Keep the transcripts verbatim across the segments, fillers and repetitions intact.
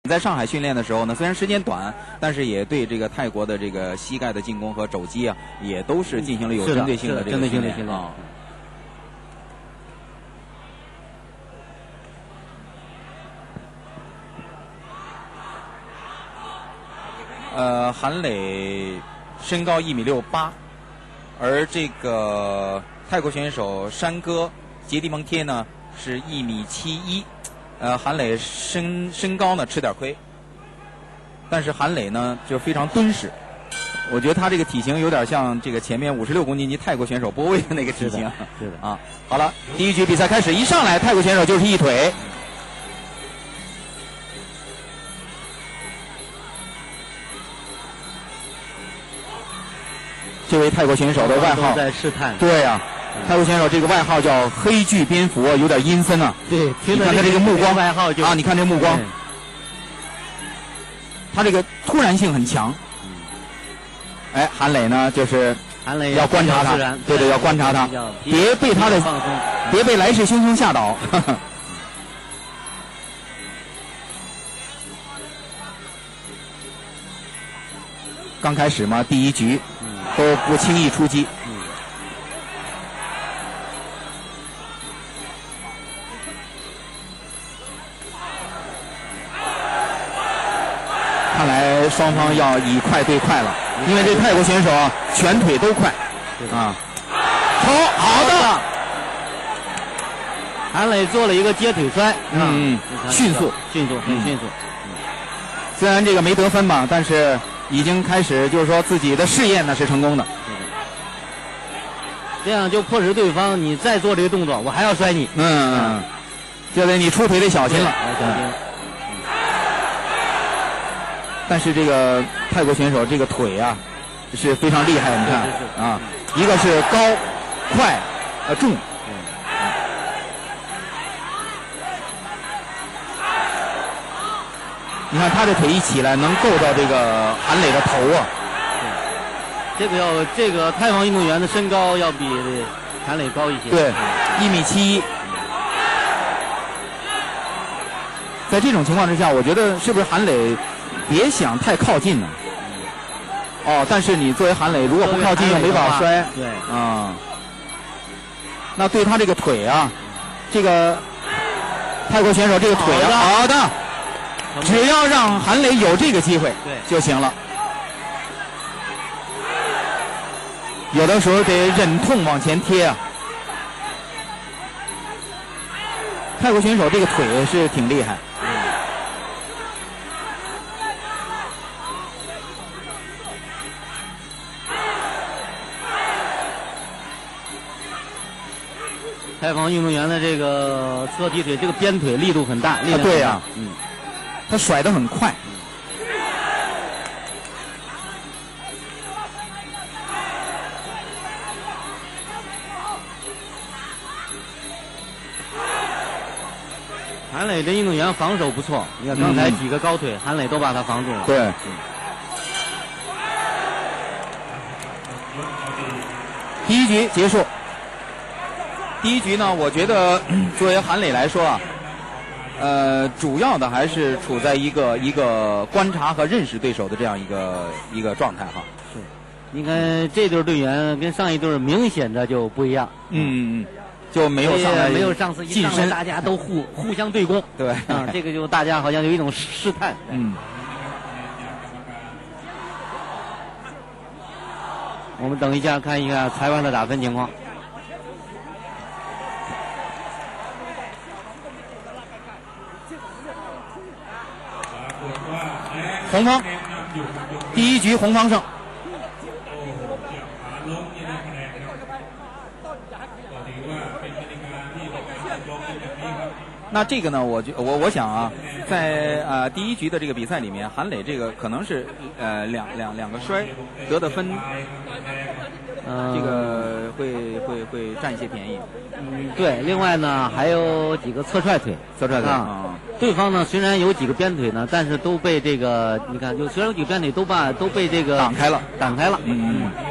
在上海训练的时候呢，虽然时间短，但是也对这个泰国的这个膝盖的进攻和肘击啊，也都是进行了有针对性的这个训练啊。呃，韩磊身高一米六八，而这个泰国选手山哥杰迪蒙贴呢是一米七一。呃，韩磊身身高呢吃点亏，但是韩磊呢就非常敦实。我觉得他这个体型有点像这个前面五十六公斤级泰国选手波卫的那个体型。 是的啊。好了，第一局比赛开始，一上来泰国选手就是一腿。这位泰国选手的外号在试探。 对呀、啊。泰国选手这个外号叫黑巨蝙蝠，有点阴森啊。 对， 你看他这个目光， 外号就啊，你看这目光，他这个突然性很强。哎，韩磊呢，就是韩磊要观察他，对对，要观察他，别被他的，别被来势汹汹吓倒。刚开始嘛，第一局都不轻易出击。看来双方要以快对快了，因为这泰国选手啊，拳腿都快啊。好，好的， 韩磊做了一个接腿摔， 嗯，迅速， 迅速，很迅速。 虽然这个没得分吧，但是已经开始就是说自己的试验呢是成功的。 这样就迫使对方，你再做这个动作，我还要摔你。 嗯嗯，就得你出腿得小心了。 小心。 但是这个泰国选手这个腿啊是非常厉害的，你看啊，一个是高、快、呃重。你看他的腿一起来，能够到这个韩磊的头啊。 这个要这个泰王运动员的身高要比韩磊高一些。 对，一米七一。在这种情况之下，我觉得是不是韩磊？别想太靠近了，哦，但是你作为韩磊，如果不靠近又没法摔， 对， 啊、嗯，那对他这个腿啊，这个泰国选手这个腿啊，好的，只要让韩磊有这个机会就行了，有的时候得忍痛往前贴啊。泰国选手这个腿是挺厉害。 泰方运动员的这个侧踢腿，这个鞭腿力度很大，力量很大。 对呀、啊， 嗯， 他甩得很快。 韩磊这运动员防守不错，你看刚才几个高腿，嗯、韩磊都把他防住了。 对。嗯第一局结束。第一局呢，我觉得作为韩磊来说啊，呃，主要的还是处在一个一个观察和认识对手的这样一个一个状态哈。 是，你看这对队员跟上一对明显的就不一样。 嗯嗯，就没有上来没有上次一上来大家都互互相对攻。 对， 啊，这个就大家好像有一种试探。 嗯。 我们等一下看一下裁判的打分情况。 红方，第一局红方胜。那这个呢，我觉我我想啊，在呃第一局的这个比赛里面，韩磊这个可能是呃两两两个摔得的分，呃、这个会会会占一些便宜。 嗯，对。另外呢，还有几个侧踹腿， 侧踹腿啊。 啊对方呢虽然有几个鞭腿呢，但是都被这个你看，就虽然有几个鞭腿都把都被这个挡开了， 挡开了。 嗯嗯。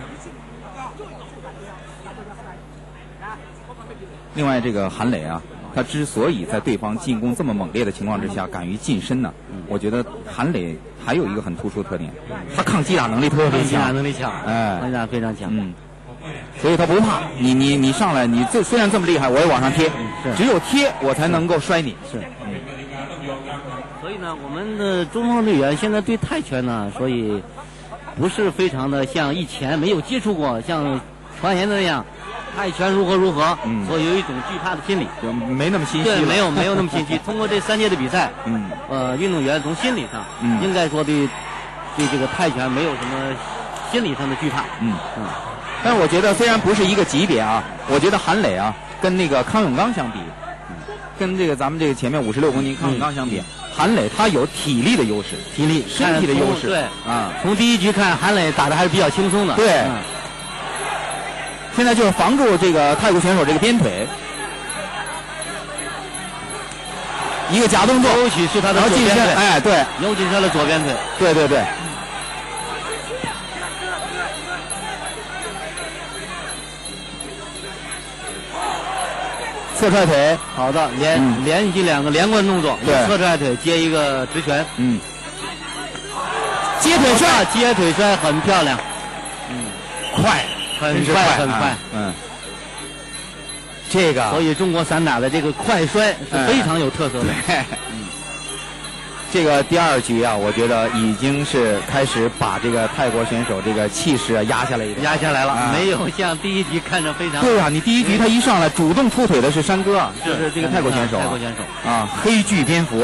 另外，这个韩磊啊， 他之所以在对方进攻这么猛烈的情况之下敢于近身呢， 嗯、 我觉得韩磊还有一个很突出的特点，他抗击打能力特别强， 击打能力强， 哎， 抗击打非常强。 嗯，所以他不怕你，你你上来，你这虽然这么厉害，我也往上贴， 嗯、 只有贴我才能够摔你。 是。嗯、所以呢，我们的中方队员现在对泰拳呢，所以不是非常的像以前没有接触过，像传言的那样。泰拳如何如何，嗯，所以有一种惧怕的心理， 就没那么心虚。 对，没有没有那么心虚。通过这三届的比赛， 嗯， 呃，运动员从心理上， 嗯， 应该说对对这个泰拳没有什么心理上的惧怕， 嗯嗯。但是我觉得虽然不是一个级别啊，我觉得韩磊啊跟那个康永刚相比，嗯，跟这个咱们这个前面五十六公斤康永刚相比，嗯、韩磊他有体力的优势， 体力、 身体的优势， 对啊。 从第一局看，韩磊打的还是比较轻松的， 对。 嗯现在就是防住这个泰国选手这个鞭腿，一个假动作， 尤其是他的左边腿，哎，对， 尤其是他的左边腿， 对对对。侧踹腿， 好的，连、嗯、连续两个连贯动作， 对， 侧踹腿接一个直拳， 嗯，接腿摔， 接腿摔很漂亮， 嗯，快。 很快很快， 嗯，这个， 所以中国散打的这个快摔是非常有特色的。 嗯，这个第二局啊，我觉得已经是开始把这个泰国选手这个气势啊压下来一点， 压下来了，啊、没有像第一局看着非常。 对啊，你第一局他一上来主动出腿的是山哥啊， 是就是这个泰国选手、啊， 泰国选手啊，黑巨蝙蝠。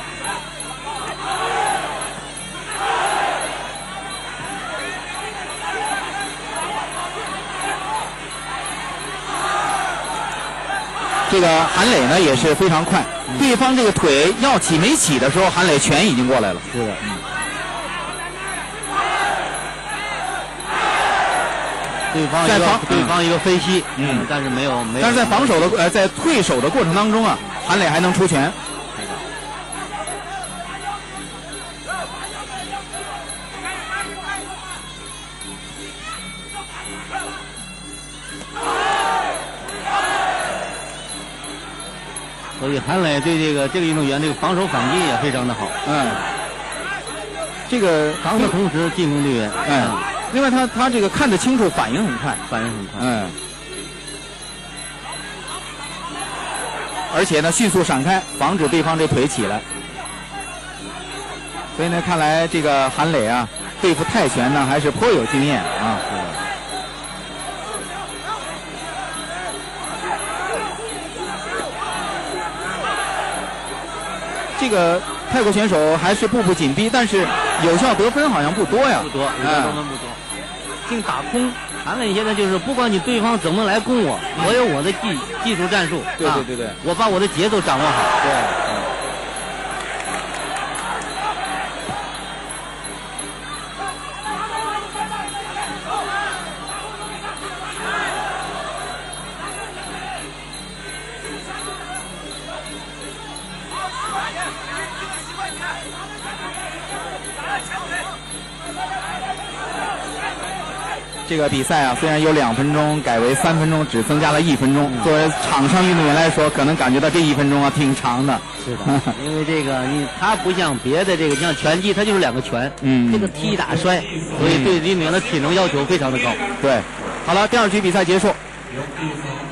这个韩磊呢也是非常快，嗯、对方这个腿要起没起的时候，韩磊拳已经过来了。 是的，嗯。对方在防对方一个飞膝， 嗯， 但是没有没有。 但是在防守的呃在退守的过程当中啊，韩磊还能出拳。 所以韩磊对这个这个运动员这个防守反击也非常的好， 嗯，这个防的同时进攻队员， 嗯，另外他他这个看得清楚，反应很快， 反应很快， 嗯，而且呢迅速闪开，防止对方这腿起来。所以呢，看来这个韩磊啊，对付泰拳呢还是颇有经验啊。这个泰国选手还是步步紧逼，但是有效得分好像不多呀， 不多，有效得分不多，净打空。韩磊现在就是不管你对方怎么来攻我，我有我的技技术战术， 对对对对，啊、 我把我的节奏掌握好， 对。嗯这个比赛啊，虽然有两分钟改为三分钟，只增加了一分钟。嗯、作为场上运动员来说，可能感觉到这一分钟啊挺长的。 是的，因为这个你他不像别的这个像拳击，它就是两个拳， 嗯， 这个踢打摔，所以对运动员的体能要求非常的高。 对，好了，第二局比赛结束。